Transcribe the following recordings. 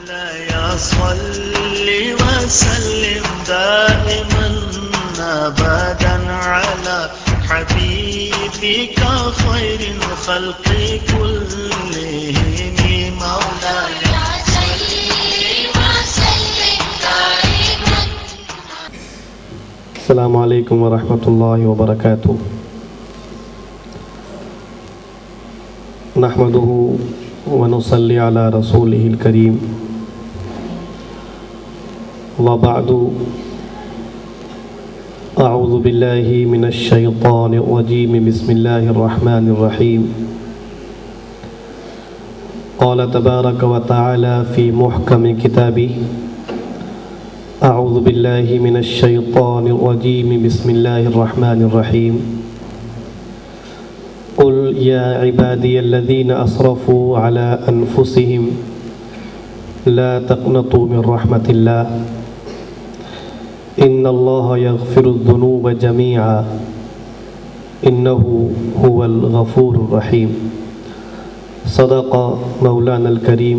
مولاي صل وسلم دائما ابدا على حبيبك خير الخلق كلهم مولاي صل وسلم دائما. السلام علیکم ورحمۃ اللہ وبرکاتہ. نحمده ونصلي على رسوله الكريم وبعد. أعوذ بالله من الشيطان الرجيم. بسم الله الرحمن الرحيم. قال تبارك وتعالى في محكم كتابه أعوذ بالله من الشيطان الرجيم. بسم الله الرحمن الرحيم. قل يا عبادي الذين أسرفوا على أنفسهم لا تقنطوا من رحمة الله إن الله يغفر الذنوب جميعا إنه هو الغفور الرحيم. صدق مولانا الكريم.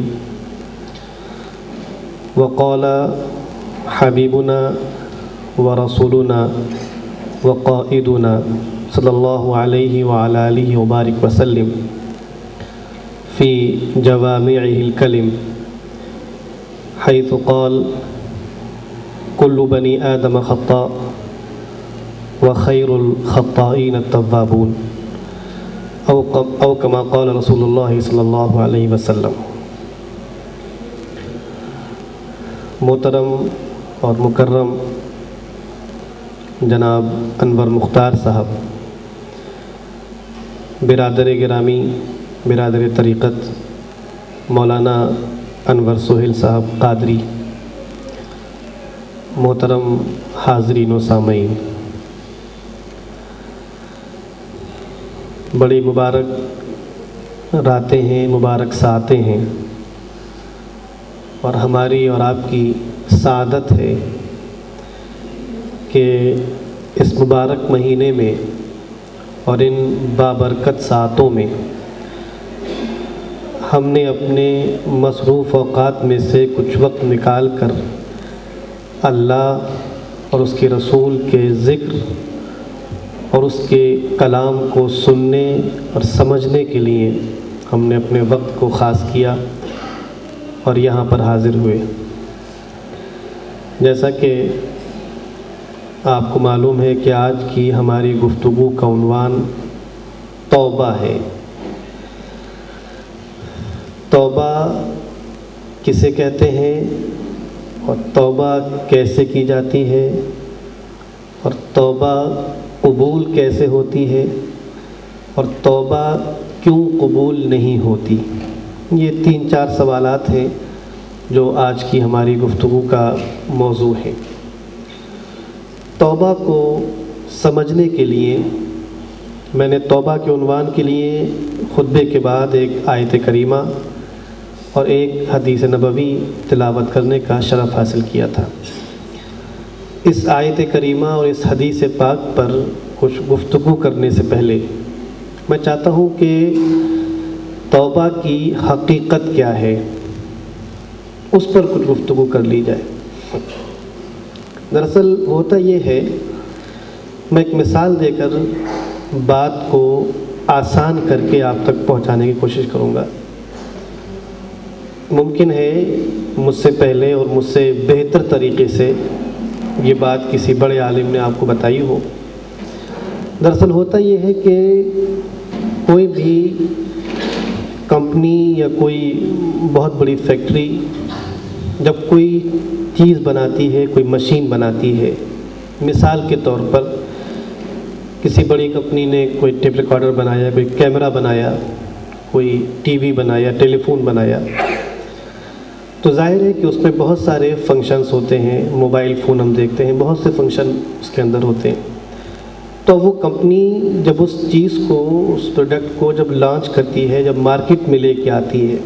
وقال حبيبنا ورسولنا وقائدنا صلی اللہ علیہ وعلى آلہ وبارک وسلم فی جوامعہ الکلم حیث قال کل بنی آدم خطاء وخیر الخطائین التوابون او کما قال رسول اللہ صلی اللہ علیہ وسلم. محترم اور مکرم جناب انور مختار صاحب، برادر گرامی، برادر طریقت مولانا انور سہیل صاحب قادری، محترم حاضرین و سامعین، بڑی مبارک راتیں ہیں، مبارک ساعتیں ہیں، اور ہماری اور آپ کی سعادت ہے کہ اس مبارک مہینے میں اور ان بابرکت ساعتوں میں ہم نے اپنے مصروف اوقات میں سے کچھ وقت نکال کر اللہ اور اس کے رسول کے ذکر اور اس کے کلام کو سننے اور سمجھنے کے لیے ہم نے اپنے وقت کو خاص کیا اور یہاں پر حاضر ہوئے. جیسا کہ آپ کو معلوم ہے کہ آج کی ہماری گفتگو کا عنوان توبہ ہے. توبہ کسے کہتے ہیں اور توبہ کیسے کی جاتی ہے اور توبہ قبول کیسے ہوتی ہے اور توبہ کیوں قبول نہیں ہوتی. یہ 3-4 سوالات ہیں جو آج کی ہماری گفتگو کا موضوع ہے. توبہ کو سمجھنے کے لیے میں نے توبہ کے عنوان کے لیے خطبے کے بعد ایک آیت کریمہ اور ایک حدیث نبوی تلاوت کرنے کا شرف حاصل کیا تھا. اس آیت کریمہ اور اس حدیث پاک پر کچھ گفتگو کرنے سے پہلے میں چاہتا ہوں کہ توبہ کی حقیقت کیا ہے اس پر کچھ گفتگو کر لی جائے. دراصل ہوتا یہ ہے، میں ایک مثال دے کر بات کو آسان کر کے آپ تک پہنچانے کی کوشش کروں گا. ممکن ہے مجھ سے پہلے اور مجھ سے بہتر طریقے سے یہ بات کسی بڑے عالم نے آپ کو بتائی ہو. دراصل ہوتا یہ ہے کہ کوئی بھی کمپنی یا کوئی بہت بڑی فیکٹری جب کوئی چیز بناتی ہے، کوئی مشین بناتی ہے، مثال کے طور پر کسی بڑی کمپنی نے کوئی ٹیپ ریکارڈر بنایا، کوئی کیمرہ بنایا، کوئی ٹی وی بنایا، ٹیلی فون بنایا، تو ظاہر ہے کہ اس میں بہت سارے فنکشنز ہوتے ہیں. موبائل فون ہم دیکھتے ہیں، بہت سے فنکشن اس کے اندر ہوتے ہیں. تو وہ کمپنی جب اس چیز کو، اس پروڈکٹ کو جب لانچ کرتی ہے، جب مارکیٹ میں لے کے آتی ہے،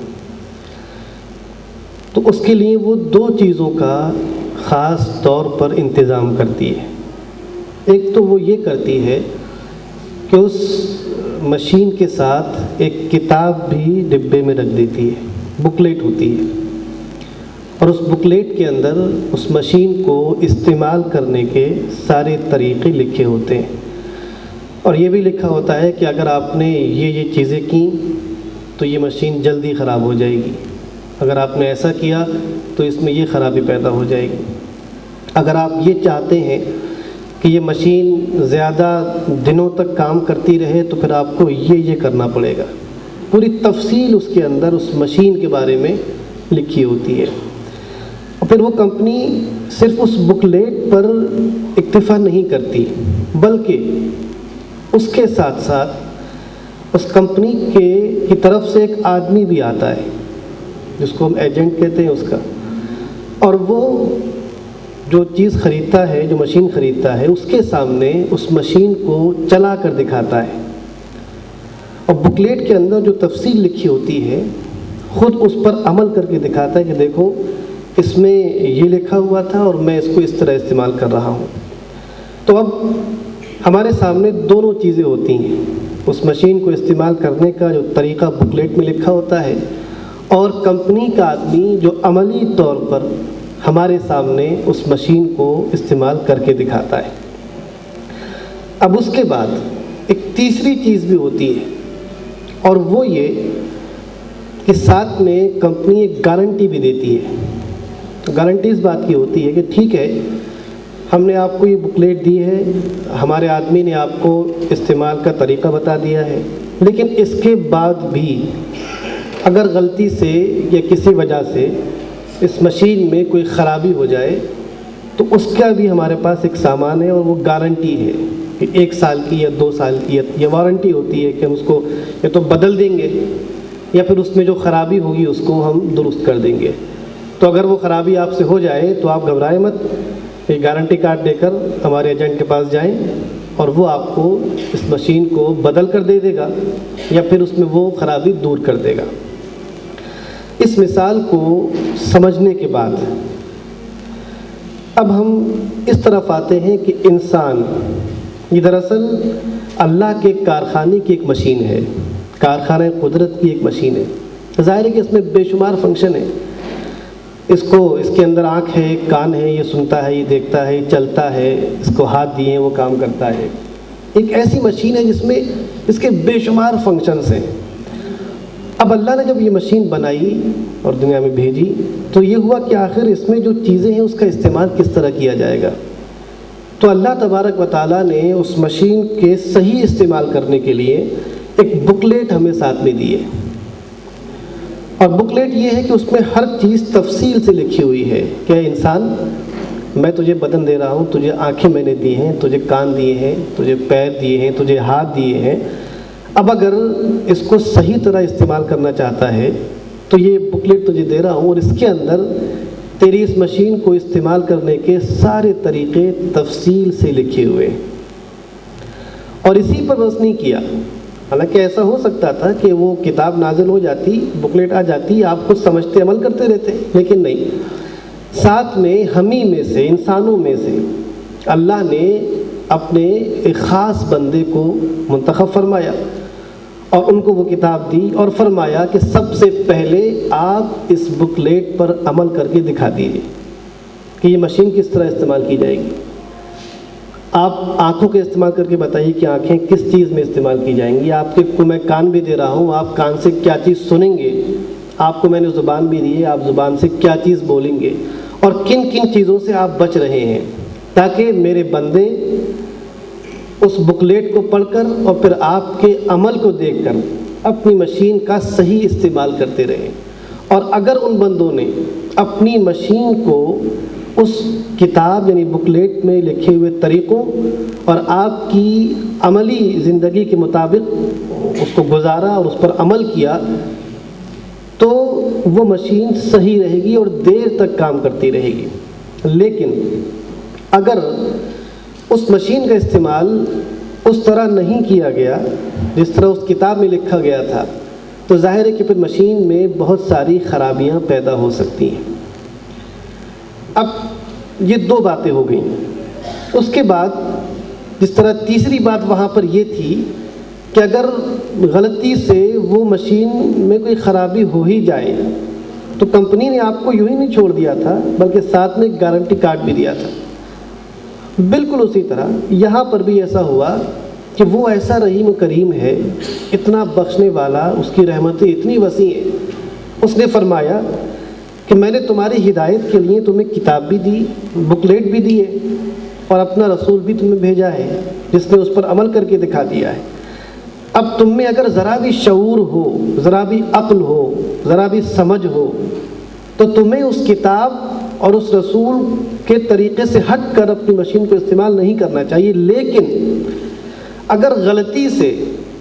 تو اس کے لیے وہ 2 چیزوں کا خاص طور پر انتظام کرتی ہے. ایک تو وہ یہ کرتی ہے کہ اس مشین کے ساتھ ایک کتاب بھی ڈبے میں رکھ دیتی ہے، بکلیٹ ہوتی ہے. اور اس بکلیٹ کے اندر اس مشین کو استعمال کرنے کے سارے طریقے لکھے ہوتے ہیں، اور یہ بھی لکھا ہوتا ہے کہ اگر آپ نے یہ چیزیں کیں تو یہ مشین جلدی خراب ہو جائے گی، اگر آپ نے ایسا کیا تو اس میں یہ خرابی پیدا ہو جائے گی، اگر آپ یہ چاہتے ہیں کہ یہ مشین زیادہ دنوں تک کام کرتی رہے تو پھر آپ کو یہ کرنا پڑے گا۔ پوری تفصیل اس کے اندر اس مشین کے بارے میں لکھی ہوتی ہے۔ اور پھر وہ کمپنی صرف اس بکلیٹ پر اکتفا نہیں کرتی، بلکہ اس کے ساتھ ساتھ اس کمپنی کی طرف سے ایک آدمی بھی آتا ہے جس کو ہم ایجنٹ کہتے ہیں اس کا، اور وہ جو چیز خریدتا ہے، جو مشین خریدتا ہے، اس کے سامنے اس مشین کو چلا کر دکھاتا ہے، اور بکلیٹ کے اندر جو تفصیل لکھی ہوتی ہے خود اس پر عمل کر کے دکھاتا ہے کہ دیکھو اس میں یہ لکھا ہوا تھا اور میں اس کو اس طرح استعمال کر رہا ہوں۔ تو اب ہمارے سامنے دونوں چیزیں ہوتی ہیں، اس مشین کو استعمال کرنے کا جو طریقہ بکلیٹ میں لکھا ہوتا ہے، اور کمپنی کا آدمی جو عملی طور پر ہمارے سامنے اس مشین کو استعمال کر کے دکھاتا ہے۔ اب اس کے بعد ایک تیسری چیز بھی ہوتی ہے، اور وہ یہ کہ ساتھ میں کمپنی ایک گارنٹی بھی دیتی ہے۔ گارنٹی اس بات کی ہوتی ہے کہ ٹھیک ہے، ہم نے آپ کو یہ بکلیٹ دی ہے، ہمارے آدمی نے آپ کو استعمال کا طریقہ بتا دیا ہے، لیکن اس کے بعد بھی اگر غلطی سے یا کسی وجہ سے اس مشین میں کوئی خرابی ہو جائے تو اس کا بھی ہمارے پاس ایک سامان ہے، اور وہ گارنٹی ہے کہ 1 سال کی یا 2 سال کی یہ وارنٹی ہوتی ہے کہ ہم اس کو یا تو بدل دیں گے یا پھر اس میں جو خرابی ہوگی اس کو ہم درست کر دیں گے۔ تو اگر وہ خرابی آپ سے ہو جائے تو آپ گھبرائیں مت، ایک گارنٹی کارڈ دے کر ہمارے ایجنٹ کے پاس جائیں اور وہ آپ کو اس مشین کو بدل کر دے دے گا یا پھر اس میں وہ خرابی دور کر دے گا۔ اس مثال کو سمجھنے کے بعد اب ہم اس طرف آتے ہیں کہ انسان یہ دراصل اللہ کے کارخانے کی ایک مشین ہے، کارخانہ قدرت کی ایک مشین ہے۔ ظاہر ہے کہ اس میں بے شمار فنکشن ہے، اس کے اندر آنکھ ہے، کان ہے، یہ سنتا ہے، یہ دیکھتا ہے، یہ چلتا ہے، اس کو ہاتھ دیے ہیں وہ کام کرتا ہے۔ ایک ایسی مشین ہے جس میں اس کے بے شمار فنکشنز ہیں۔ اب اللہ نے جب یہ مشین بنائی اور دنیا میں بھیجی تو یہ ہوا کہ آخر اس میں جو چیزیں ہیں اس کا استعمال کس طرح کیا جائے گا۔ تو اللہ تبارک و تعالیٰ نے اس مشین کے صحیح استعمال کرنے کے لیے ایک بکلیٹ ہمیں ساتھ میں دی ہے، اور بکلیٹ یہ ہے کہ اس میں ہر چیز تفصیل سے لکھی ہوئی ہے کہ اے انسان، میں تجھے بدن دے رہا ہوں، تجھے آنکھیں میں نے دی ہیں، تجھے کان دیے ہیں، تجھے پیر دیے ہیں، تجھے ہاتھ دیے ہیں۔ اب اگر اس کو صحیح طرح استعمال کرنا چاہتا ہے تو یہ بکلیٹ تجھے دے رہا ہوں، اور اس کے اندر تیری اس مشین کو استعمال کرنے کے سارے طریقے تفصیل سے لکھے ہوئے، اور اسی پر بس نہیں کیا۔ حالانکہ ایسا ہو سکتا تھا کہ وہ کتاب نازل ہو جاتی، بکلیٹ آ جاتی، آپ خود سمجھتے عمل کرتے رہتے، لیکن نہیں، ساتھ میں ہمیں میں سے، انسانوں میں سے اللہ نے اپنے ایک خاص بندے کو منتخب فرمایا اور ان کو وہ کتاب دی اور فرمایا کہ سب سے پہلے آپ اس بکلیٹ پر عمل کر کے دکھا دیجیے کہ یہ مشین کس طرح استعمال کی جائے گی۔ آپ آنکھوں کے استعمال کر کے بتائیے کہ آنکھیں کس چیز میں استعمال کی جائیں گی۔ آپ کو میں کان بھی دے رہا ہوں، آپ کان سے کیا چیز سنیں گے۔ آپ کو میں نے زبان بھی دی ہے، آپ زبان سے کیا چیز بولیں گے، اور کن کن چیزوں سے آپ بچ رہے ہیں، تاکہ میرے بندے اس بکلیٹ کو پڑھ کر اور پھر آپ کے عمل کو دیکھ کر اپنی مشین کا صحیح استعمال کرتے رہیں۔ اور اگر ان بندوں نے اپنی مشین کو اس کتاب یعنی بکلیٹ میں لکھے ہوئے طریقوں اور آپ کی عملی زندگی کے مطابق اس کو گزارا اور اس پر عمل کیا تو وہ مشین صحیح رہے گی اور دیر تک کام کرتی رہے گی۔ لیکن اگر اس مشین کا استعمال اس طرح نہیں کیا گیا جس طرح اس کتاب میں لکھا گیا تھا تو ظاہر ہے کہ پھر مشین میں بہت ساری خرابیاں پیدا ہو سکتی ہیں۔ اب یہ 2 باتیں ہو گئیں۔ اس کے بعد جس طرح تیسری بات وہاں پر یہ تھی کہ اگر غلطی سے وہ مشین میں کوئی خرابی ہو ہی جائے تو کمپنی نے آپ کو یوں ہی نہیں چھوڑ دیا تھا بلکہ ساتھ میں ایک گارنٹی کارڈ بھی دیا تھا۔ بالکل اسی طرح یہاں پر بھی ایسا ہوا کہ وہ ایسا رحیم و کریم ہے، اتنا بخشنے والا، اس کی رحمتیں اتنی وسیع ہیں۔ اس نے فرمایا کہ میں نے تمہاری ہدایت کے لیے تمہیں کتاب بھی دی، بکلیٹ بھی دی ہے، اور اپنا رسول بھی تمہیں بھیجا ہے جس نے اس پر عمل کر کے دکھا دیا ہے۔ اب تم میں اگر ذرا بھی شعور ہو، ذرا بھی عقل ہو، ذرا بھی سمجھ ہو، تو تمہیں اس کتاب اور اس رسول کے طریقے سے ہٹ کر اپنی مشین کو استعمال نہیں کرنا چاہیے۔ لیکن اگر غلطی سے،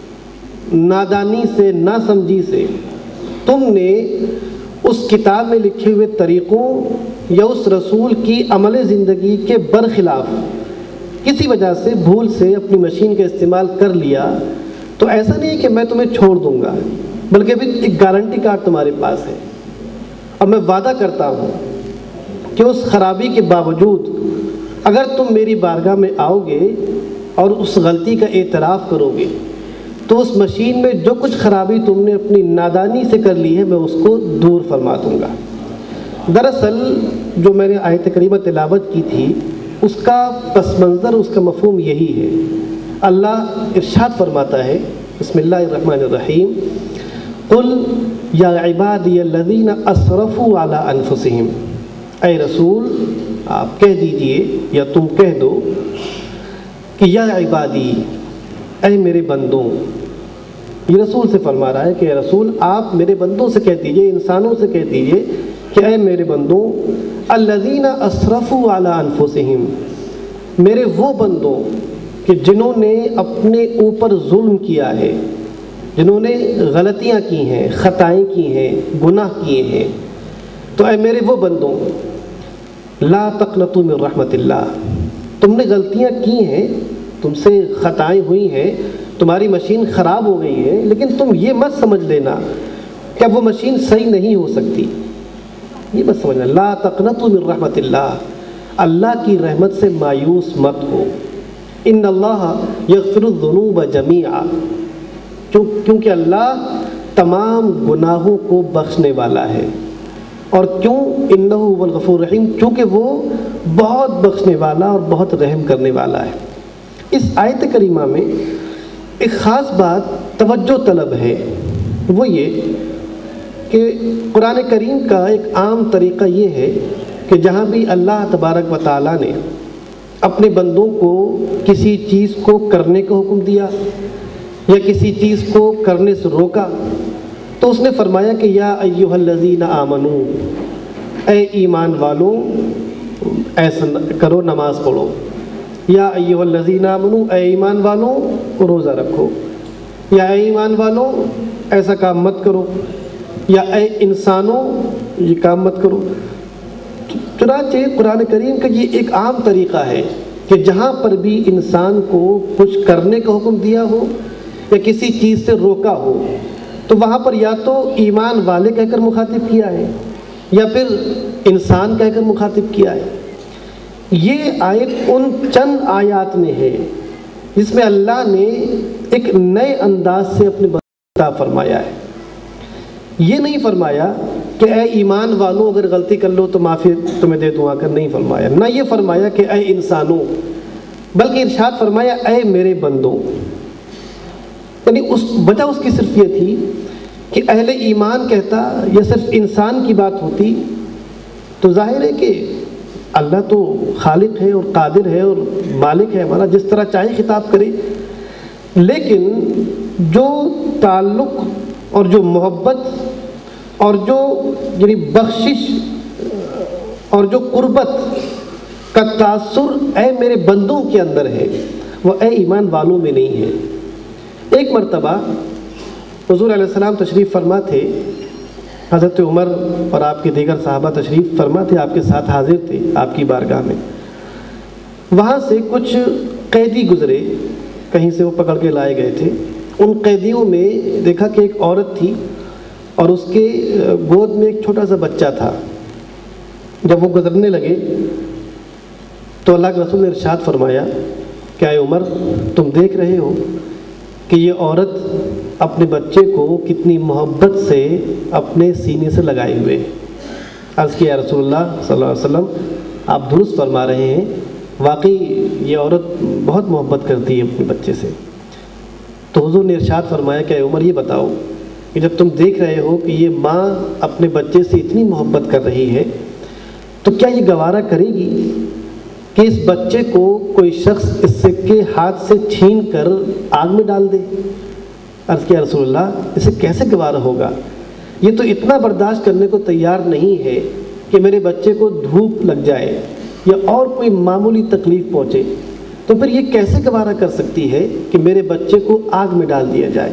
نادانی سے، ناسمجھی سے تم نے اس کتاب میں لکھے ہوئے طریقوں یا اس رسول کی عمل زندگی کے برخلاف کسی وجہ سے بھول سے اپنی مشین کا استعمال کر لیا، تو ایسا نہیں ہے کہ میں تمہیں چھوڑ دوں گا، بلکہ بھی ایک گارنٹی کارڈ تمہارے پاس ہے، اور میں وعدہ کرتا ہوں کہ اس خرابی کے باوجود اگر تم میری بارگاہ میں آؤ گے اور اس غلطی کا اعتراف کرو گے تو اس مشین میں جو کچھ خرابی تم نے اپنی نادانی سے کر لی ہے میں اس کو دور فرما دوں گا۔ دراصل جو میں نے آیت کریمہ تلاوت کی تھی اس کا پس منظر، اس کا مفہوم یہی ہے۔ اللہ ارشاد فرماتا ہے، بسم اللہ الرحمن الرحیم، قل یا عبادی الذین اسرفوا علی انفسہم، اے رسول آپ کہہ دیجئے یا تم کہہ دو کہ یا عبادی، اے میرے بندوں۔ یہ رسول سے فرما رہا ہے کہ اے رسول آپ میرے بندوں سے کہہ دیجئے، انسانوں سے کہہ دیجئے کہ اے میرے بندوں، الذین اسرفوا علی انفسہم، میرے وہ بندوں کہ جنہوں نے اپنے اوپر ظلم کیا ہے، جنہوں نے غلطیاں کی ہیں، خطائیں کی ہیں، گناہ کیے ہیں، تو اے میرے وہ بندوں، لا تقنطوا من رحمت اللہ، تم نے غلطیاں کی ہیں، تم سے خطائیں ہوئی ہیں، تمہاری مشین خراب ہو گئی ہے، لیکن تم یہ مت سمجھ لینا کہ اب وہ مشین صحیح نہیں ہو سکتی، یہ مت سمجھنا۔ لا تقنطوا من رحمت اللہ، اللہ کی رحمت سے مایوس مت ہو۔ ان اللہ یغفر الذنوب جمیعا، کیونکہ اللہ تمام گناہوں کو بخشنے والا ہے، اور کیوں؟ انہ هو الغفور الرحیم، چونکہ وہ بہت بخشنے والا اور بہت رحم کرنے والا ہے۔ اس آیت کریمہ میں ایک خاص بات توجہ طلب ہے، وہ یہ کہ قرآن کریم کا ایک عام طریقہ یہ ہے کہ جہاں بھی اللہ تبارک و تعالیٰ نے اپنے بندوں کو کسی چیز کو کرنے کا حکم دیا یا کسی چیز کو کرنے سے روکا تو اس نے فرمایا کہ یا ایھا الذین آمنو، اے ایمان والوں ایسا کرو، نماز پڑھو، یا ایھا الذین آمنو، اے ایمان والوں روزہ رکھو، یا اے ایمان والوں ایسا کام مت کرو، یا اے انسانوں یہ کام مت کرو۔ چنانچہ قرآن کریم کا یہ ایک عام طریقہ ہے کہ جہاں پر بھی انسان کو کچھ کرنے کا حکم دیا ہو یا کسی چیز سے روکا ہو تو وہاں پر یا تو ایمان والے کہہ کر مخاطب کیا ہے یا پھر انسان کہہ کر مخاطب کیا ہے۔ یہ آیت ان چند آیات میں ہے جس میں اللہ نے ایک نئے انداز سے اپنے بندوں فرمایا ہے۔ یہ نہیں فرمایا کہ اے ایمان والوں اگر غلطی کر لو تو معافی تمہیں دے دوں آ کر، نہیں فرمایا، نہ یہ فرمایا کہ اے انسانوں، بلکہ ارشاد فرمایا اے میرے بندوں۔ یعنی اس وجہ اس کی صرف یہ تھی کہ اہل ایمان کہتا یا صرف انسان کی بات ہوتی تو ظاہر ہے کہ اللہ تو خالق ہے اور قادر ہے اور مالک ہے ہمارا، جس طرح چاہے خطاب کرے، لیکن جو تعلق اور جو محبت اور جو یعنی بخشش اور جو قربت کا تاثر اے میرے بندوں کے اندر ہے وہ اے ایمان والوں میں نہیں ہے۔ ایک مرتبہ حضور علیہ السلام تشریف فرما تھے، حضرت عمر اور آپ کے دیگر صحابہ تشریف فرما تھے، آپ کے ساتھ حاضر تھے آپ کی بارگاہ میں۔ وہاں سے کچھ قیدی گزرے، کہیں سے وہ پکڑ کے لائے گئے تھے۔ ان قیدیوں میں دیکھا کہ ایک عورت تھی اور اس کے گود میں ایک چھوٹا سا بچہ تھا۔ جب وہ گزرنے لگے تو اللہ کے رسول نے ارشاد فرمایا کہ اے عمر، تم دیکھ رہے ہو کہ یہ عورت اپنے بچے کو کتنی محبت سے اپنے سینے سے لگائے ہوئے، عرض کیا رسول اللہ صلی اللہ علیہ وسلم آپ درست فرما رہے ہیں، واقعی یہ عورت بہت محبت کرتی ہے اپنے بچے سے۔ تو حضور نے ارشاد فرمایا کہ اے عمر یہ بتاؤ کہ جب تم دیکھ رہے ہو کہ یہ ماں اپنے بچے سے اتنی محبت کر رہی ہے تو کیا یہ گوارا کرے گی کہ اس بچے کو کوئی شخص اس سے کے ہاتھ سے چھین کر آگ میں ڈال دے؟ عرض کیا رسول اللہ اسے کیسے گوارا ہوگا، یہ تو اتنا برداشت کرنے کو تیار نہیں ہے کہ میرے بچے کو دھوپ لگ جائے یا اور کوئی معمولی تکلیف پہنچے، تو پھر یہ کیسے گوارا کر سکتی ہے کہ میرے بچے کو آگ میں ڈال دیا جائے؟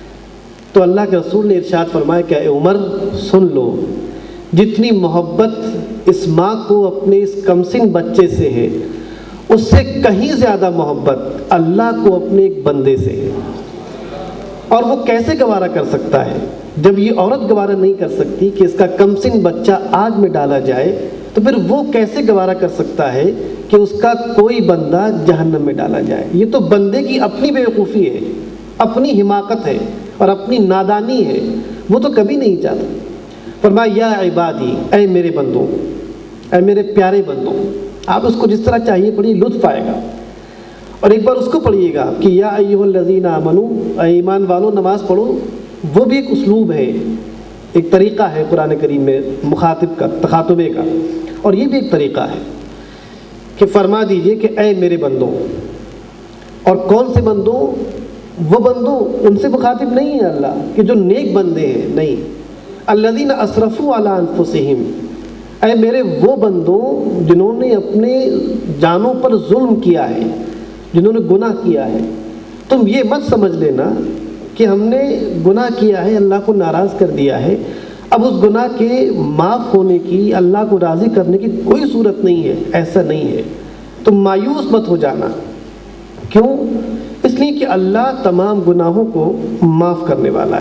تو اللہ کے رسول نے ارشاد فرمایا کہ اے عمر سن لو، جتنی محبت اس ماں کو اپنے اس کمسن بچے سے ہے اس سے کہیں زیادہ محبت اللہ کو اپنے ایک بندے سے ہے۔ اور وہ کیسے گوارا کر سکتا ہے؟ جب یہ عورت گوارا نہیں کر سکتی کہ اس کا کمسن بچہ آگ میں ڈالا جائے تو پھر وہ کیسے گوارا کر سکتا ہے کہ اس کا کوئی بندہ جہنم میں ڈالا جائے؟ یہ تو بندے کی اپنی بیوقوفی ہے، اپنی حماقت ہے اور اپنی نادانی ہے، وہ تو کبھی نہیں چاہتا۔ فرمایا یا عبادی، اے میرے بندوں، اے میرے پیارے بندوں۔ آپ اس کو جس طرح چاہیے پڑھیے، لطف آئے گا۔ اور ایک بار اس کو پڑھیے گا کہ یا ایھا الذین آمنوا، اے ایمان والو نماز پڑھو، وہ بھی ایک اسلوب ہے، ایک طریقہ ہے قرآن کریم میں مخاطب کا، تخاطبے کا، اور یہ بھی ایک طریقہ ہے کہ فرما دیجئے کہ اے میرے بندوں۔ اور کون سے بندوں؟ وہ بندوں ان سے مخاطب نہیں ہے اللہ کہ جو نیک بندے ہیں، نہیں، الذین اسرفوا علی انفسہم، اے میرے وہ بندوں جنہوں نے اپنے جانوں پر ظلم کیا ہے، جنہوں نے گناہ کیا ہے۔ تم یہ مت سمجھ لینا کہ ہم نے گناہ کیا ہے، اللہ کو ناراض کر دیا ہے، اب اس گناہ کے معاف ہونے کی، اللہ کو راضی کرنے کی کوئی صورت نہیں ہے، ایسا نہیں ہے۔ تم مایوس مت ہو جانا، کیوں؟ اس لیے کہ اللہ تمام گناہوں کو معاف کرنے والا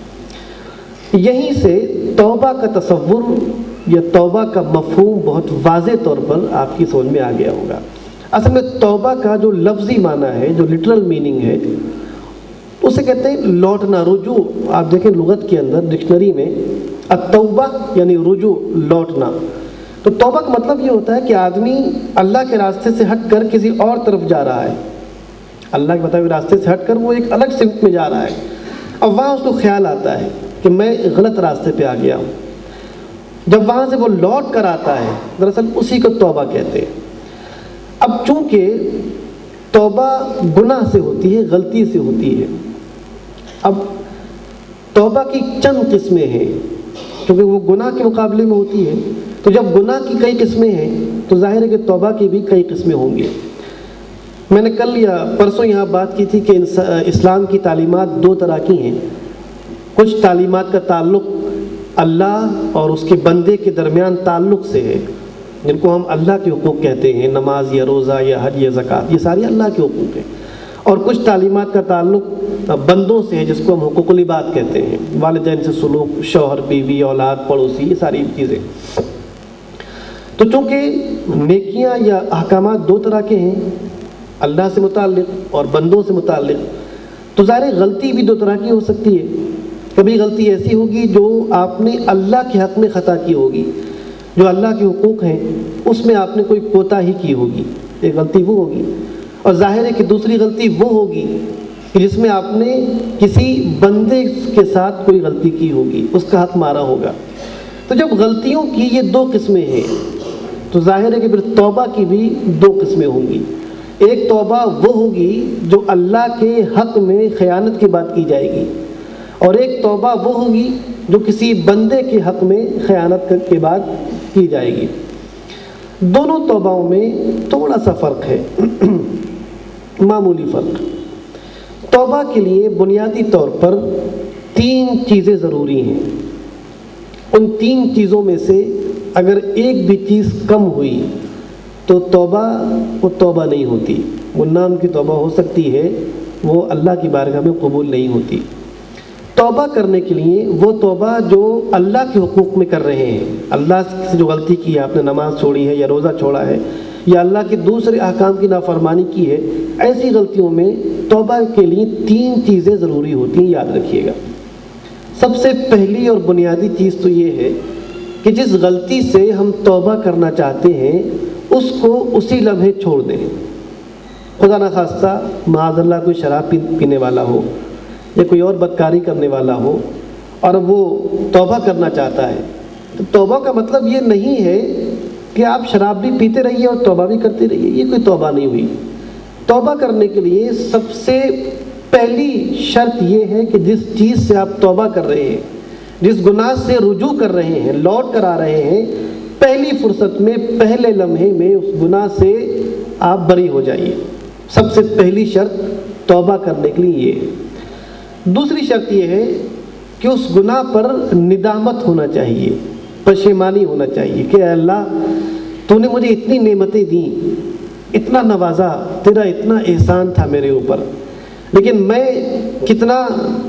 ہے۔ یہیں سے توبہ کا تصور یا توبہ کا مفہوم بہت واضح طور پر آپ کی سمجھ میں آ گیا ہوگا۔ اصل میں توبہ کا جو لفظی معنی ہے، جو لٹرل میننگ ہے، اسے کہتے ہیں لوٹنا، رجوع۔ آپ دیکھیں لغت کے اندر ڈکشنری میں التوبہ یعنی رجوع، لوٹنا۔ تو توبہ کا مطلب یہ ہوتا ہے کہ آدمی اللہ کے راستے سے ہٹ کر کسی اور طرف جا رہا ہے، اللہ کے بتائے ہوئے راستے سے ہٹ کر وہ ایک الگ سمت میں جا رہا ہے، اب وہاں اس کو خیال آتا ہے کہ میں غلط راستے پہ آ گیا ہوں۔ جب وہاں سے وہ لوٹ کر آتا ہے، دراصل اسی کو توبہ کہتے ہیں۔ اب چونکہ توبہ گناہ سے ہوتی ہے، غلطی سے ہوتی ہے، اب توبہ کی چند قسمیں ہیں، کیونکہ وہ گناہ کے مقابلے میں ہوتی ہے، تو جب گناہ کی کئی قسمیں ہیں تو ظاہر ہے کہ توبہ کی بھی کئی قسمیں ہوں گی۔ میں نے کل یا پرسوں یہاں بات کی تھی کہ اسلام کی تعلیمات دو طرح کی ہیں۔ کچھ تعلیمات کا تعلق اللہ اور اس کے بندے کے درمیان تعلق سے ہے، جن کو ہم اللہ کے حقوق کہتے ہیں، نماز یا روزہ یا حج یا زکوٰۃ، یہ ساری اللہ کے حقوق ہیں۔ اور کچھ تعلیمات کا تعلق بندوں سے ہے، جس کو ہم حقوق العباد کہتے ہیں، والدین سے سلوک، شوہر بیوی اولاد پڑوسی، یہ ساری چیزیں۔ تو چونکہ نیکیاں یا احکامات دو طرح کے ہیں، اللہ سے متعلق اور بندوں سے متعلق، تو ظاہر غلطی بھی دو طرح کی ہو سکتی ہے۔ کبھی غلطی ایسی ہوگی جو آپ نے اللہ کے حق میں خطا کی ہوگی، جو اللہ کے حقوق ہیں اس میں آپ نے کوئی کوتاہی کی ہوگی، ایک غلطی وہ ہوگی۔ اور ظاہر ہے کہ دوسری غلطی وہ ہوگی کہ جس میں آپ نے کسی بندے کے ساتھ کوئی غلطی کی ہوگی، اس کا حق مارا ہوگا۔ تو جب غلطیوں کی یہ دو قسمیں ہیں تو ظاہر ہے کہ پھر توبہ کی بھی دو قسمیں ہوں گی۔ ایک توبہ وہ ہوگی جو اللہ کے حق میں خیانت کی بات کی جائے گی، اور ایک توبہ وہ ہوگی جو کسی بندے کے حق میں خیانت کے بعد کی جائے گی۔ دونوں توبہوں میں تھوڑا سا فرق ہے، معمولی فرق۔ توبہ کے لیے بنیادی طور پر تین چیزیں ضروری ہیں۔ ان تین چیزوں میں سے اگر ایک بھی چیز کم ہوئی تو توبہ وہ توبہ نہیں ہوتی، وہ نام کی توبہ ہو سکتی ہے، وہ اللہ کی بارگاہ میں قبول نہیں ہوتی۔ توبہ کرنے کے لیے وہ توبہ جو اللہ کے حقوق میں کر رہے ہیں، اللہ سے جو غلطی کی ہے، آپ نے نماز چھوڑی ہے یا روزہ چھوڑا ہے یا اللہ کے دوسرے احکام کی نافرمانی کی ہے، ایسی غلطیوں میں توبہ کے لیے تین چیزیں ضروری ہوتی ہیں، یاد رکھیے گا۔ سب سے پہلی اور بنیادی چیز تو یہ ہے کہ جس غلطی سے ہم توبہ کرنا چاہتے ہیں اس کو اسی لمحے چھوڑ دیں. خدا نخواستہ معاذ اللہ کوئی شراب پینے والا ہو یا کوئی اور بدکاری کرنے والا ہو اور وہ توبہ کرنا چاہتا ہے، تو توبہ کا مطلب یہ نہیں ہے کہ آپ شراب بھی پیتے رہیے اور توبہ بھی کرتے رہیے. یہ کوئی توبہ نہیں ہوئی. توبہ کرنے کے لیے سب سے پہلی شرط یہ ہے کہ جس چیز سے آپ توبہ کر رہے ہیں، جس گناہ سے رجوع کر رہے ہیں، لوٹ کر آ رہے ہیں، پہلی فرصت میں پہلے لمحے میں اس گناہ سے آپ بری ہو جائیے. سب سے پہلی شرط توبہ کرنے کے لیے یہ ہے. دوسری شرط یہ ہے کہ اس گناہ پر ندامت ہونا چاہیے، پشیمانی ہونا چاہیے کہ اے اللہ تو نے مجھے اتنی نعمتیں دیں، اتنا نوازا، تیرا اتنا احسان تھا میرے اوپر، لیکن میں کتنا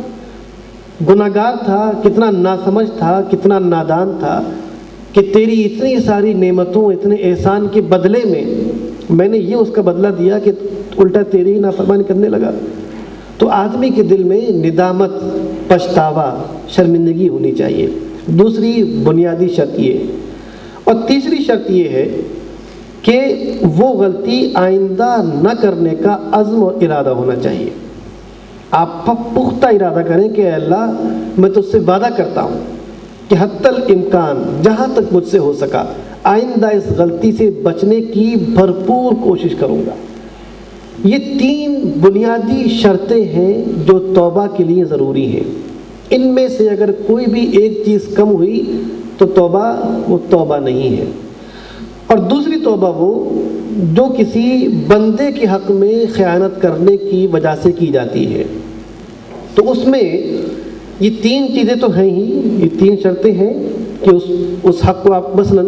گناہگار تھا، کتنا ناسمجھ تھا، کتنا نادان تھا کہ تیری اتنی ساری نعمتوں، اتنے احسان کے بدلے میں نے یہ اس کا بدلہ دیا کہ الٹا تیری ہی نافرمانی کرنے لگا. تو آدمی کے دل میں ندامت، پچھتاوا، شرمندگی ہونی چاہیے. دوسری بنیادی شرط یہ. اور تیسری شرط یہ ہے کہ وہ غلطی آئندہ نہ کرنے کا عزم اور ارادہ ہونا چاہیے. آپ پختہ ارادہ کریں کہ اے اللہ میں تجھ سے وعدہ کرتا ہوں کہ حتی الامکان جہاں تک مجھ سے ہو سکا آئندہ اس غلطی سے بچنے کی بھرپور کوشش کروں گا. یہ 3 بنیادی شرطیں ہیں جو توبہ کے لیے ضروری ہیں. ان میں سے اگر کوئی بھی ایک چیز کم ہوئی تو توبہ وہ توبہ نہیں ہے. اور دوسری توبہ وہ جو کسی بندے کے حق میں خیانت کرنے کی وجہ سے کی جاتی ہے. تو اس میں یہ 3 چیزیں تو ہیں ہی، یہ 3 شرطیں ہیں کہ اس حق کو آپ مثلا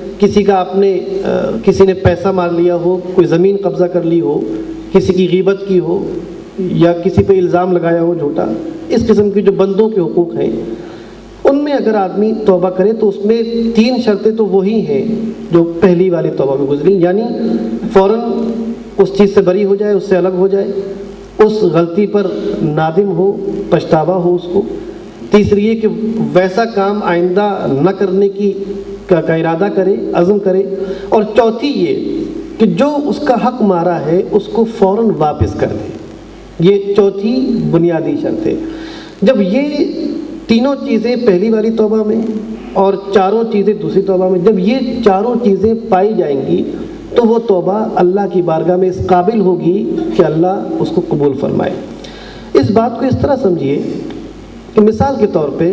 کسی نے پیسہ مار لیا ہو، کوئی زمین قبضہ کر لی ہو، کسی کی غیبت کی ہو یا کسی پہ الزام لگایا ہو جھوٹا، اس قسم کی جو بندوں کے حقوق ہیں ان میں اگر آدمی توبہ کرے تو اس میں 3 شرطیں تو وہی ہیں جو پہلی والی توبہ میں گزری، یعنی فوراً اس چیز سے بری ہو جائے، اس سے الگ ہو جائے، اس غلطی پر نادم ہو، پچھتاوا ہو اس کو. تیسری یہ کہ ویسا کام آئندہ نہ کرنے کا ارادہ کرے، عزم کرے. اور چوتھی یہ کہ جو اس کا حق مارا ہے اس کو فوراً واپس کر دے. یہ چوتھی بنیادی شرط ہے. جب یہ تینوں چیزیں پہلی والی توبہ میں اور 4 چیزیں دوسری توبہ میں، جب یہ 4 چیزیں پائی جائیں گی تو وہ توبہ اللہ کی بارگاہ میں اس قابل ہوگی کہ اللہ اس کو قبول فرمائے. اس بات کو اس طرح سمجھیے کہ مثال کے طور پہ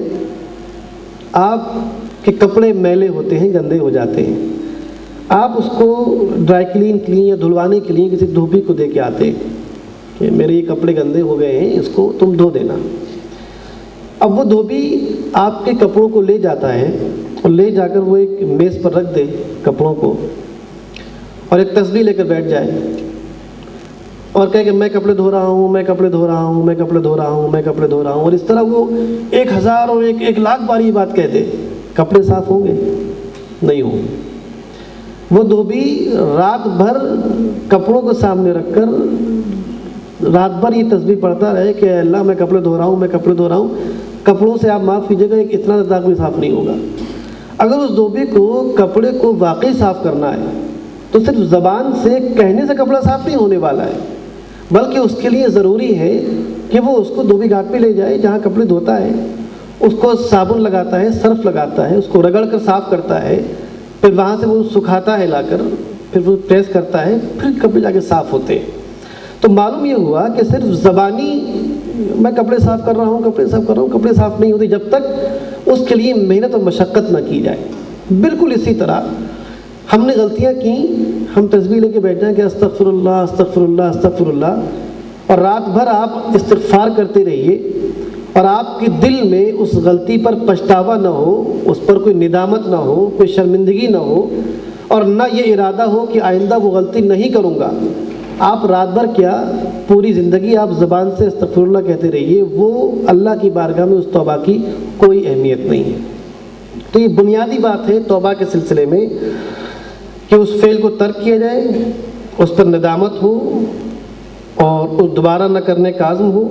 آپ کے کپڑے میلے ہوتے ہیں، گندے ہو جاتے ہیں، آپ اس کو ڈرائی کلین کے لیے یا دھلوانے کے لیے کسی دھوبی کو دے کے آتے ہیں کہ میرے یہ کپڑے گندے ہو گئے ہیں، اس کو تم دھو دینا. اب وہ دھوبی آپ کے کپڑوں کو لے جاتا ہے اور لے جا کر وہ ایک میز پر رکھ دے کپڑوں کو اور ایک تسبیح لے کر بیٹھ جائے اور کہے کہ میں کپڑے دھو رہا ہوں، میں کپڑے دھو رہا ہوں، میں کپڑے دھو رہا ہوں، میں کپڑے دھو رہا ہوں، اور اس طرح وہ 1000 اور 1,00,000 بار یہ بات کہہ دے. کپڑے صاف ہوں گے؟ نہیں ہوں گے. وہ دھوبی رات بھر کپڑوں کو سامنے رکھ کر رات بھر یہ تسبیح پڑھتا رہے کہ اے اللہ میں کپڑے دھو رہا ہوں، میں کپڑے دھو رہا ہوں. کپڑوں سے آپ معاف کیجیے گا ایک اتنا داغ بھی صاف نہیں ہوگا. اگر اس دھوبی کو کپڑے کو واقعی صاف کرنا ہے تو صرف زبان سے کہنے سے کپڑا صاف نہیں ہونے والا ہے، بلکہ اس کے لیے ضروری ہے کہ وہ اس کو دھوبی گھاٹ پہ لے جائے جہاں کپڑے دھوتا ہے، اس کو صابن لگاتا ہے، سرف لگاتا ہے، اس کو رگڑ کر صاف کرتا ہے، پھر وہاں سے وہ سکھاتا ہے لا کر، پھر وہ پریس کرتا ہے، پھر کپڑے جا کے صاف ہوتے ہیں. تو معلوم یہ ہوا کہ صرف زبانی میں کپڑے صاف کر رہا ہوں، کپڑے صاف کر رہا ہوں، کپڑے صاف نہیں ہوتے جب تک اس کے لیے محنت اور مشقت نہ کی جائے. بالکل اسی طرح ہم نے غلطیاں کی، ہم تسبیح لے کے بیٹھ جائیں کہ استغفر اللہ استغفر اللہ استغفر اللہ، اور رات بھر آپ استغفار کرتے رہیے اور آپ کے دل میں اس غلطی پر پچھتاوا نہ ہو، اس پر کوئی ندامت نہ ہو، کوئی شرمندگی نہ ہو، اور نہ یہ ارادہ ہو کہ آئندہ وہ غلطی نہیں کروں گا. آپ رات بھر کیا پوری زندگی آپ زبان سے استغفر اللہ کہتے رہیے، وہ اللہ کی بارگاہ میں اس توبہ کی کوئی اہمیت نہیں ہے. تو یہ بنیادی بات ہے توبہ کے سلسلے میں کہ اس فعل کو ترک کیا جائے، اس پر ندامت ہو اور اس دوبارہ نہ کرنے کا عزم ہو.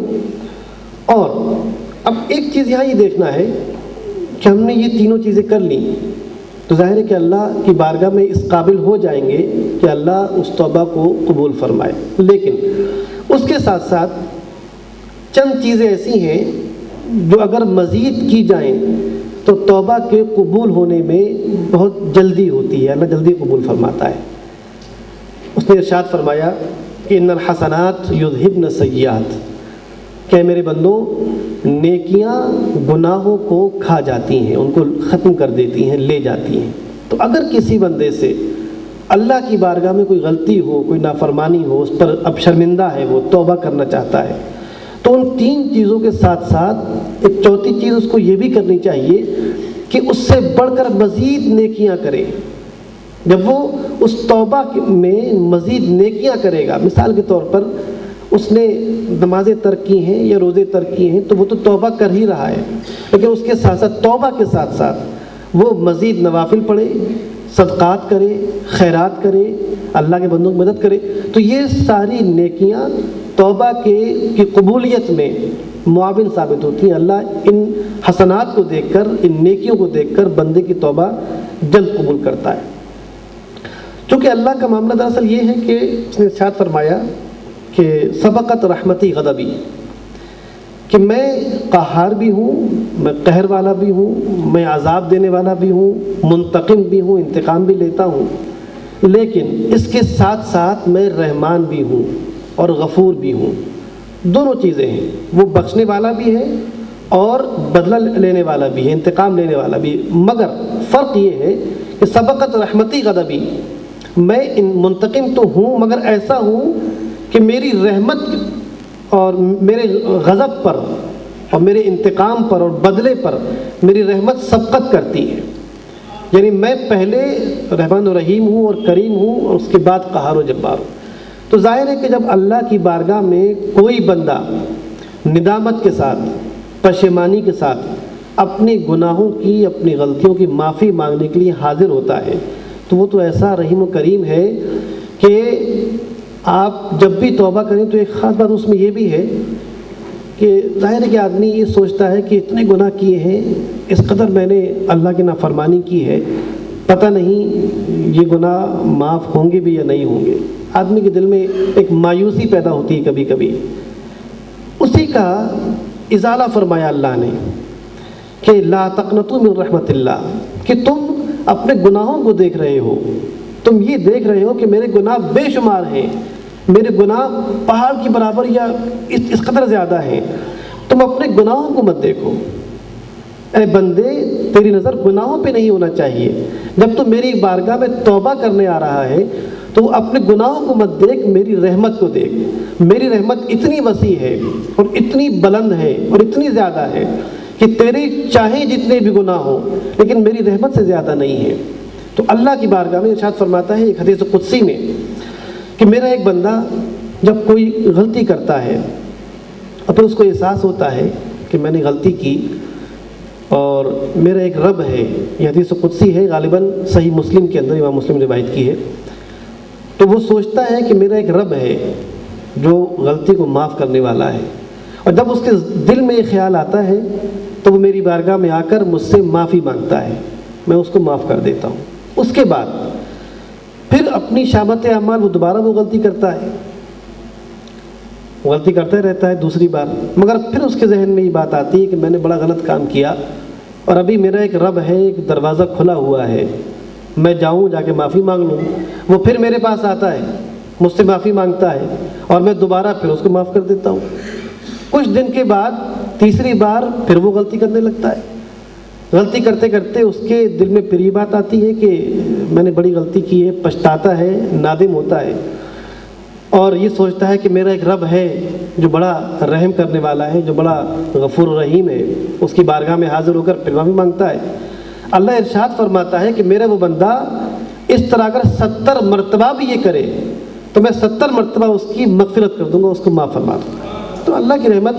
اور اب ایک چیز یہاں یہ دیکھنا ہے کہ ہم نے یہ تینوں چیزیں کر لیں، تو ظاہر ہے کہ اللہ کی بارگاہ میں اس قابل ہو جائیں گے کہ اللہ اس توبہ کو قبول فرمائے۔ لیکن اس کے ساتھ ساتھ چند چیزیں ایسی ہیں جو اگر مزید کی جائیں تو توبہ کے قبول ہونے میں بہت جلدی ہوتی ہے، اللہ جلدی قبول فرماتا ہے۔ اس نے ارشاد فرمایا کہ ان الحسنات یذہبن السیئات، کہ میرے بندوں نیکیاں گناہوں کو کھا جاتی ہیں، ان کو ختم کر دیتی ہیں، لے جاتی ہیں۔ تو اگر کسی بندے سے اللہ کی بارگاہ میں کوئی غلطی ہو، کوئی نافرمانی ہو، اس پر اب شرمندہ ہے، وہ توبہ کرنا چاہتا ہے، تو ان تین چیزوں کے ساتھ ساتھ ایک چوتھی چیز اس کو یہ بھی کرنی چاہیے کہ اس سے بڑھ کر مزید نیکیاں کرے۔ جب وہ اس توبہ میں مزید نیکیاں کرے گا، مثال کے طور پر اس نے نمازیں ترک کی ہیں یا روزے ترک کیے ہیں، تو وہ تو توبہ کر ہی رہا ہے، لیکن اس کے ساتھ ساتھ توبہ کے ساتھ ساتھ وہ مزید نوافل پڑھے، صدقات کرے، خیرات کرے، اللہ کے بندوں کی مدد کرے، تو یہ ساری نیکیاں توبہ کی قبولیت میں معاون ثابت ہوتی ہیں۔ اللہ ان حسنات کو دیکھ کر، ان نیکیوں کو دیکھ کر بندے کی توبہ جلد قبول کرتا ہے۔ چونکہ اللہ کا معاملہ دراصل یہ ہے کہ اس نے ارشاد فرمایا کہ سبقت رحمتی غضبی، کہ میں قہار بھی ہوں، میں قہر والا بھی ہوں، میں عذاب دینے والا بھی ہوں، منتقم بھی ہوں، انتقام بھی لیتا ہوں، لیکن اس کے ساتھ ساتھ میں رحمان بھی ہوں اور غفور بھی ہوں۔ دونوں چیزیں ہیں، وہ بخشنے والا بھی ہے اور بدلہ لینے والا بھی ہے، انتقام لینے والا بھی ہے۔ مگر فرق یہ ہے کہ سبقت رحمتی غضبی، میں منتقم تو ہوں مگر ایسا ہوں کہ میری رحمت اور میرے غضب پر اور میرے انتقام پر اور بدلے پر میری رحمت سبقت کرتی ہے، یعنی میں پہلے رحمان و رحیم ہوں اور کریم ہوں اور اس کے بعد قہار و جبار ہوں۔ تو ظاہر ہے کہ جب اللہ کی بارگاہ میں کوئی بندہ ندامت کے ساتھ، پشیمانی کے ساتھ اپنی گناہوں کی، اپنی غلطیوں کی معافی مانگنے کے لیے حاضر ہوتا ہے، تو وہ تو ایسا رحیم و کریم ہے کہ آپ جب بھی توبہ کریں تو ایک خاص بات اس میں یہ بھی ہے کہ ظاہر ہے کہ آدمی یہ سوچتا ہے کہ اتنے گناہ کیے ہیں، اس قدر میں نے اللہ کی نافرمانی کی ہے، پتہ نہیں یہ گناہ معاف ہوں گے بھی یا نہیں ہوں گے۔ آدمی کے دل میں ایک مایوسی پیدا ہوتی ہے کبھی کبھی، اسی کا ازالہ فرمایا اللہ نے کہ لا تقنطوا من رحمت اللہ، کہ تم اپنے گناہوں کو دیکھ رہے ہو، تم یہ دیکھ رہے ہو کہ میرے گناہ بے شمار ہیں، میرے گناہ پہاڑ کی برابر یا اس قدر زیادہ ہیں، تم اپنے گناہوں کو مت دیکھو۔ اے بندے، تیری نظر گناہوں پہ نہیں ہونا چاہیے، جب تو میری بارگاہ میں توبہ کرنے آ رہا ہے تو اپنے گناہوں کو مت دیکھ، میری رحمت کو دیکھ۔ میری رحمت اتنی وسیع ہے اور اتنی بلند ہے اور اتنی زیادہ ہے کہ تیرے چاہے جتنے بھی گناہ ہوں لیکن میری رحمت سے زیادہ نہیں ہے۔ تو اللہ کی بارگاہ میں ارشاد فرماتا ہے ایک حدیث قدسی میں کہ میرا ایک بندہ جب کوئی غلطی کرتا ہے اور پھر اس کو احساس ہوتا ہے کہ میں نے غلطی کی اور میرا ایک رب ہے، یہ حدیث قدسی ہے، غالباً صحیح مسلم کے اندر امام مسلم روایت کی ہے، تو وہ سوچتا ہے کہ میرا ایک رب ہے جو غلطی کو معاف کرنے والا ہے، اور جب اس کے دل میں یہ خیال آتا ہے تو وہ میری بارگاہ میں آ کر مجھ سے معافی مانگتا ہے، میں اس کو معاف کر دیتا ہوں۔ اس کے بعد پھر اپنی شامت اعمال وہ دوبارہ وہ غلطی کرتا ہے، غلطی کرتا رہتا ہے دوسری بار، مگر پھر اس کے ذہن میں یہ بات آتی ہے کہ میں نے بڑا غلط کام کیا اور ابھی میرا ایک رب ہے، ایک دروازہ کھلا ہوا ہے، میں جاؤں جا کے معافی مانگ لوں۔ وہ پھر میرے پاس آتا ہے، مجھ سے معافی مانگتا ہے اور میں دوبارہ پھر اس کو معاف کر دیتا ہوں۔ کچھ دن کے بعد تیسری بار پھر وہ غلطی کرنے لگتا ہے، غلطی کرتے کرتے اس کے دل میں پھر یہ بات آتی ہے کہ میں نے بڑی غلطی کی ہے، پچھتاتا ہے، نادم ہوتا ہے اور یہ سوچتا ہے کہ میرا ایک رب ہے جو بڑا رحم کرنے والا ہے، جو بڑا غفور و رحیم ہے، اس کی بارگاہ میں حاضر ہو کر پھر معافی مانگتا ہے۔ اللہ ارشاد فرماتا ہے کہ میرا وہ بندہ اس طرح اگر 70 مرتبہ بھی یہ کرے تو میں 70 مرتبہ اس کی مغفرت کر دوں گا، اس کو معاف فرما دوں گا۔ تو اللہ کی رحمت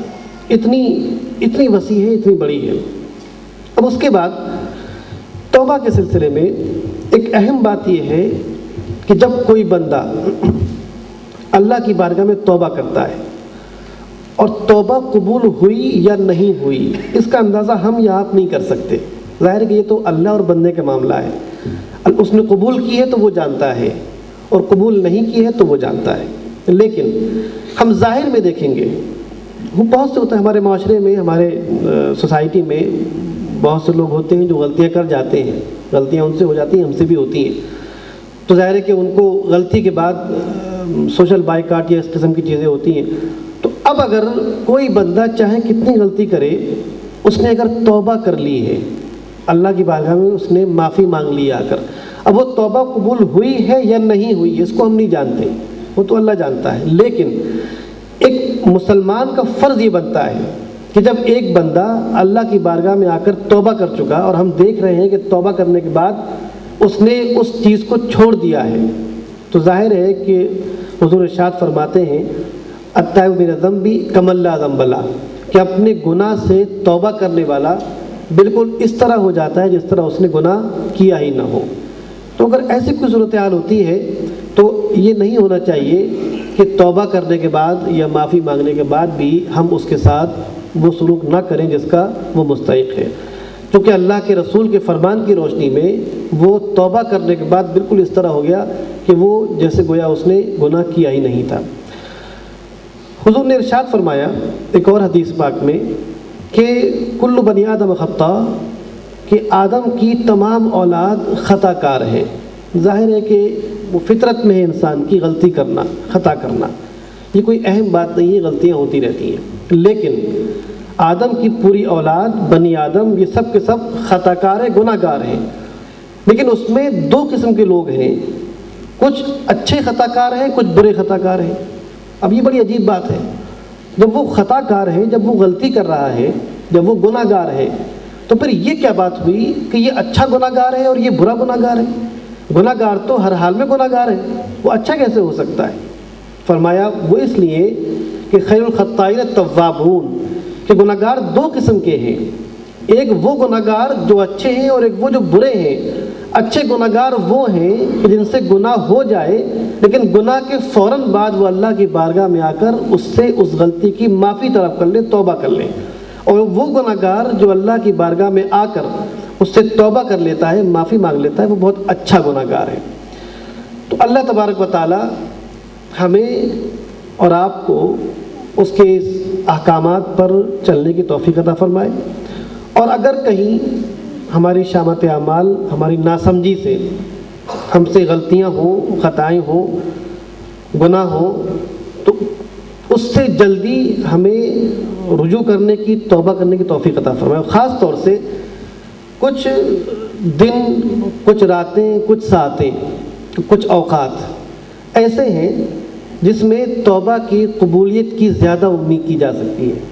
اتنی وسیع ہے، اتنی بڑی ہے۔ اب اس کے بعد توبہ کے سلسلے میں ایک اہم بات یہ ہے کہ جب کوئی بندہ اللہ کی بارگاہ میں توبہ کرتا ہے اور توبہ قبول ہوئی یا نہیں ہوئی، اس کا اندازہ ہم یا آپ نہیں کر سکتے، ظاہر ہے کہ یہ تو اللہ اور بندے کا معاملہ ہے. اس نے قبول کی ہے تو وہ جانتا ہے, اور قبول نہیں کی ہے تو وہ جانتا ہے. لیکن ہم ظاہر میں دیکھیں گے, وہ بہت سے ہوتا ہے ہمارے معاشرے میں, ہمارے سوسائٹی میں بہت سے لوگ ہوتے ہیں جو غلطیاں کر جاتے ہیں, غلطیاں ان سے ہو جاتی ہیں, ہم سے بھی ہوتی ہیں. تو ظاہر ہے کہ ان کو غلطی کے بعد سوشل بائیکاٹ یا اس قسم کی چیزیں ہوتی ہیں. تو اب اگر کوئی بندہ چاہے کتنی غلطی کرے, اس نے اگر توبہ کر لی ہے اللہ کی بارگاہ میں, اس نے معافی مانگ لی آ کر, اب وہ توبہ قبول ہوئی ہے یا نہیں ہوئی اس کو ہم نہیں جانتے, وہ تو اللہ جانتا ہے. لیکن ایک مسلمان کا فرض یہ بنتا ہے کہ جب ایک بندہ اللہ کی بارگاہ میں آ کر توبہ کر چکا, اور ہم دیکھ رہے ہیں کہ توبہ کرنے کے بعد اس نے اس چیز کو چھوڑ دیا ہے, تو ظاہر ہے کہ حضور ارشاد فرماتے ہیں التائب من الذنب کمن لا ذنب لہ, کہ اپنے گناہ سے توبہ کرنے والا بالکل اس طرح ہو جاتا ہے جس طرح اس نے گناہ کیا ہی نہ ہو. تو اگر ایسی کوئی صورتحال ہوتی ہے تو یہ نہیں ہونا چاہیے کہ توبہ کرنے کے بعد یا معافی مانگنے کے بعد بھی ہم اس کے ساتھ وہ سلوک نہ کریں جس کا وہ مستحق ہے, کیونکہ اللہ کے رسول کے فرمان کی روشنی میں وہ توبہ کرنے کے بعد بالکل اس طرح ہو گیا کہ وہ جیسے گویا اس نے گناہ کیا ہی نہیں تھا. حضور نے ارشاد فرمایا ایک اور حدیث پاک میں کہ کل بنی آدم خطا, کہ آدم کی تمام اولاد خطا کار ہے. ظاہر ہے کہ وہ فطرت میں ہے انسان کی غلطی کرنا, خطا کرنا, یہ کوئی اہم بات نہیں ہے, غلطیاں ہوتی رہتی ہیں. لیکن آدم کی پوری اولاد بنی آدم یہ سب کے سب خطا کار ہیں, گناہ گار ہیں. لیکن اس میں دو قسم کے لوگ ہیں, کچھ اچھے خطا کار ہیں, کچھ برے خطا کار ہیں. اب یہ بڑی عجیب بات ہے, جب وہ خطا کار ہے, جب وہ غلطی کر رہا ہے, جب وہ گناہ گار ہے, تو پھر یہ کیا بات ہوئی کہ یہ اچھا گناہ گار ہے اور یہ برا گناہ گار ہے؟ گناہ گار تو ہر حال میں گناہ گار ہے, وہ اچھا کیسے ہو سکتا ہے؟ فرمایا وہ اس لیے کہ خیر الخطائین التوابون, کہ گناہ گار دو قسم کے ہیں, ایک وہ گناہ گار جو اچھے ہیں اور ایک وہ جو برے ہیں. اچھے گناہ گار وہ ہیں کہ جن سے گناہ ہو جائے لیکن گناہ کے فوراً بعد وہ اللہ کی بارگاہ میں آ کر اس سے اس غلطی کی معافی طلب کر لیں, توبہ کر لیں. اور وہ گناہ گار جو اللہ کی بارگاہ میں آ کر اس سے توبہ کر لیتا ہے, معافی مانگ لیتا ہے, وہ بہت اچھا گناہ گار ہے. تو اللہ تبارک و تعالی ہمیں اور آپ کو اس کے احکامات پر چلنے کی توفیق عطا فرمائے. اور اگر کہیں ہماری شامت اعمال, ہماری ناسمجھی سے ہم سے غلطیاں ہوں, خطائیں ہوں, گناہ ہوں, تو اس سے جلدی ہمیں رجوع کرنے کی, توبہ کرنے کی توفیق عطا فرمائے. خاص طور سے کچھ دن, کچھ راتیں, کچھ ساعتیں, کچھ اوقات ایسے ہیں جس میں توبہ کی قبولیت کی زیادہ امید کی جا سکتی ہے.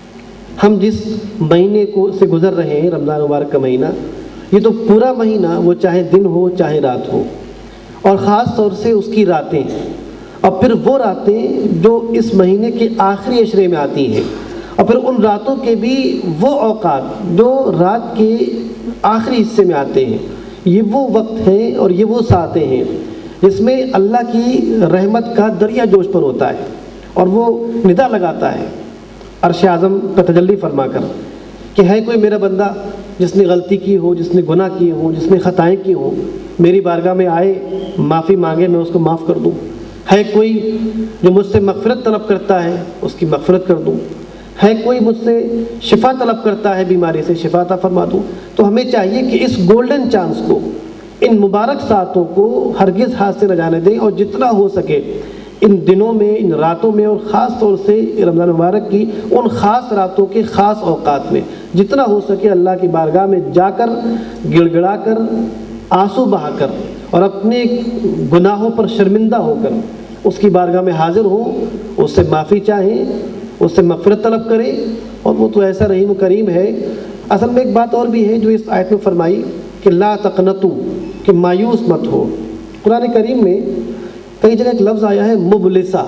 ہم جس مہینے کو سے گزر رہے ہیں, رمضان مبارک کا مہینہ, یہ تو پورا مہینہ, وہ چاہے دن ہو چاہے رات ہو, اور خاص طور سے اس کی راتیں, اور پھر وہ راتیں جو اس مہینے کے آخری عشرے میں آتی ہیں, اور پھر ان راتوں کے بھی وہ اوقات جو رات کے آخری حصے میں آتے ہیں. یہ وہ وقت ہیں اور یہ وہ ساعتیں ہیں جس میں اللہ کی رحمت کا دریا جوش پر ہوتا ہے, اور وہ ندا لگاتا ہے عرش اعظم پر تجلی فرما کر کہ ہے کوئی میرا بندہ جس نے غلطی کی ہو, جس نے گناہ کیے ہوں, جس نے خطائیں کی ہوں, میری بارگاہ میں آئے, معافی مانگے, میں اس کو معاف کر دوں. ہے کوئی جو مجھ سے مغفرت طلب کرتا ہے, اس کی مغفرت کر دوں. ہے کوئی مجھ سے شفا طلب کرتا ہے, بیماری سے شفا عطا فرما دوں. تو ہمیں چاہیے کہ اس گولڈن چانس کو, ان مبارک ساعتوں کو ہرگز ہاتھ سے نہ جانے دیں, اور جتنا ہو سکے ان دنوں میں, ان راتوں میں, اور خاص طور سے رمضان مبارک کی ان خاص راتوں کے خاص اوقات میں جتنا ہو سکے اللہ کی بارگاہ میں جا کر, گڑ گڑا کر, آنسو بہا کر, اور اپنے گناہوں پر شرمندہ ہو کر اس کی بارگاہ میں حاضر ہوں, اس سے معافی چاہیں, اس سے مغفرت طلب کریں. اور وہ تو ایسا رحیم و کریم ہے. اصل میں ایک بات اور بھی ہے جو اس آیت میں فرمائی کہ لا تقنطوا, کہ مایوس مت ہو. قرآن کریم میں کئی جگہ ایک لفظ آیا ہے مبلسہ.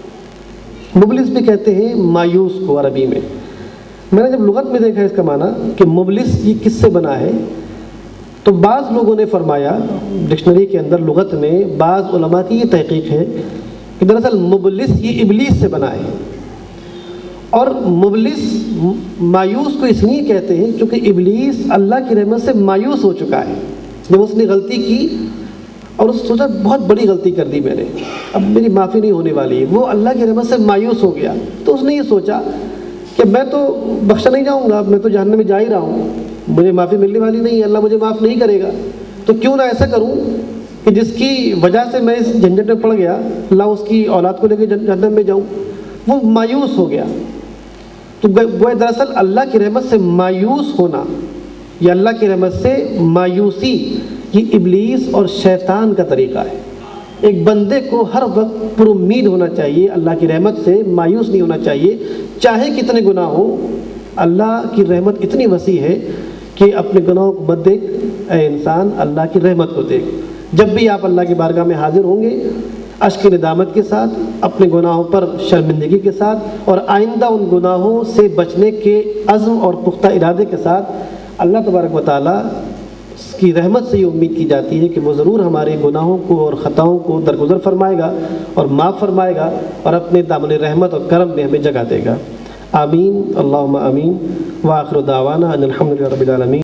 مبلس بھی کہتے ہیں مایوس کو عربی میں. میں نے جب لغت میں دیکھا اس کا معنی کہ مبلس یہ کس سے بنا ہے, تو بعض لوگوں نے فرمایا, ڈکشنری کے اندر لغت میں بعض علماء کی یہ تحقیق ہے کہ دراصل مبلس یہ ابلیس سے بنا ہے. اور مبلس مایوس کو اس لیے کہتے ہیں کیونکہ ابلیس اللہ کی رحمت سے مایوس ہو چکا ہے. جب اس نے غلطی کی اور اس سوچا بہت بڑی غلطی کر دی میں نے, اب میری معافی نہیں ہونے والی ہے, وہ اللہ کی رحمت سے مایوس ہو گیا. تو اس نے یہ سوچا کہ میں تو بخشا نہیں جاؤں گا, میں تو جہنم میں جا ہی رہا ہوں, مجھے معافی ملنے والی نہیں ہے, اللہ مجھے معاف نہیں کرے گا, تو کیوں نہ ایسا کروں کہ جس کی وجہ سے میں اس جھنجھٹ میں پڑ گیا, اللہ اس کی اولاد کو لے کے جہنم میں جاؤں. وہ مایوس ہو گیا. تو وہ دراصل اللہ کی رحمت سے مایوس ہونا یا اللہ کی رحمت سے مایوسی یہ ابلیس اور شیطان کا طریقہ ہے. ایک بندے کو ہر وقت پر امید ہونا چاہیے, اللہ کی رحمت سے مایوس نہیں ہونا چاہیے, چاہے کتنے گناہ ہو. اللہ کی رحمت اتنی وسیع ہے کہ اپنے گناہوں کو مت دیکھ اے انسان, اللہ کی رحمت کو دیکھ. جب بھی آپ اللہ کی بارگاہ میں حاضر ہوں گے اشک ندامت کے ساتھ, اپنے گناہوں پر شرمندگی کے ساتھ, اور آئندہ ان گناہوں سے بچنے کے عزم اور پختہ ارادے کے ساتھ, اللہ تبارک و تعالیٰ کی رحمت سے یہ امید کی جاتی ہے کہ وہ ضرور ہمارے گناہوں کو اور خطاؤں کو درگزر فرمائے گا اور معاف فرمائے گا, اور اپنے دامن رحمت اور کرم میں ہمیں جگہ دے گا. آمین, اللہم آمین. وآخر دعوانا ان الحمدللہ رب العالمین.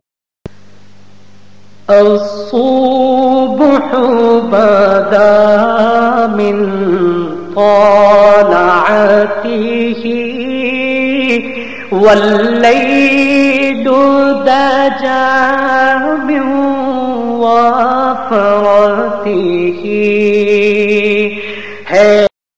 الصبح بدا من طلعته والليل دجى